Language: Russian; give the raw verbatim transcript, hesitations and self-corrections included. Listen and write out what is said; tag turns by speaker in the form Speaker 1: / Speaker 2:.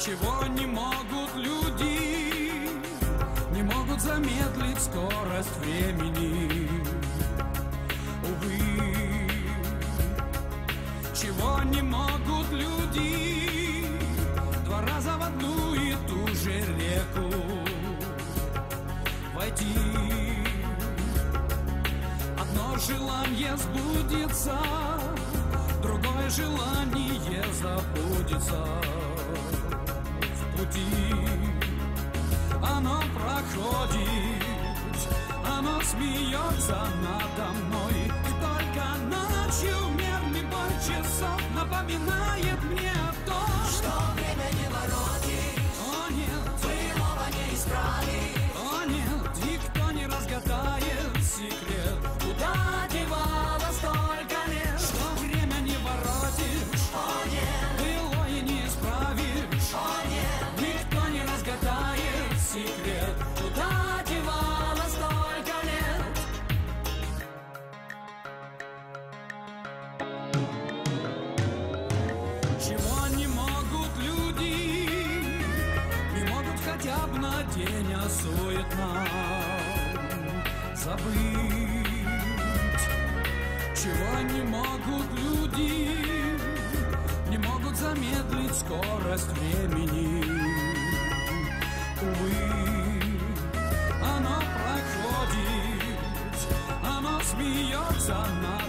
Speaker 1: Чего не могут люди, не могут замедлить скорость времени. Увы, чего не могут люди, два раза в одну и ту же реку войти. Одно желание сбудется, другое желание забудется. В пути оно проходит, оно смеется надо мной. И только ночью мерный бой часов напоминает мне о том,
Speaker 2: что время не воротит.
Speaker 1: О нет,
Speaker 2: былого не исправить.
Speaker 1: О нет, никто не разгадает секрет,
Speaker 2: куда девалось столько лет.
Speaker 1: Что время не воротишь.
Speaker 2: О нет,
Speaker 1: былое не исправишь.
Speaker 2: О нет,
Speaker 1: никто не разгадает секрет,
Speaker 2: куда девалось столько лет.
Speaker 1: Чего не могут люди, не могут хотя бы на день суетно забыть. Чего не могут люди, не могут замедлить скорость времени. Увы, оно проходит, оно смеется на